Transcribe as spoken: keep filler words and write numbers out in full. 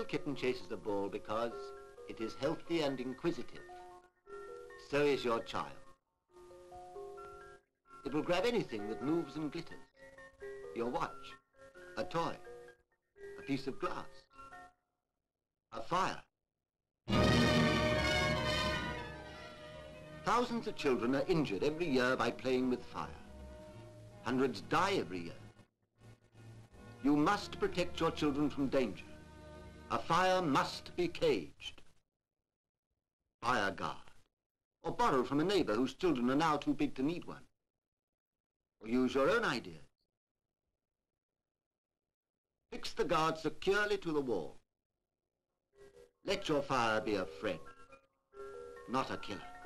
kitten chases a ball because it is healthy and inquisitive. So is your child. It will grab anything that moves and glitters. Your watch, a toy, a piece of glass, a fire. Thousands of children are injured every year by playing with fire. Hundreds die every year. You must protect your children from danger. A fire must be caged. Buy a guard, or borrow from a neighbor whose children are now too big to need one. Or use your own ideas. Fix the guard securely to the wall. Let your fire be a friend, not a killer.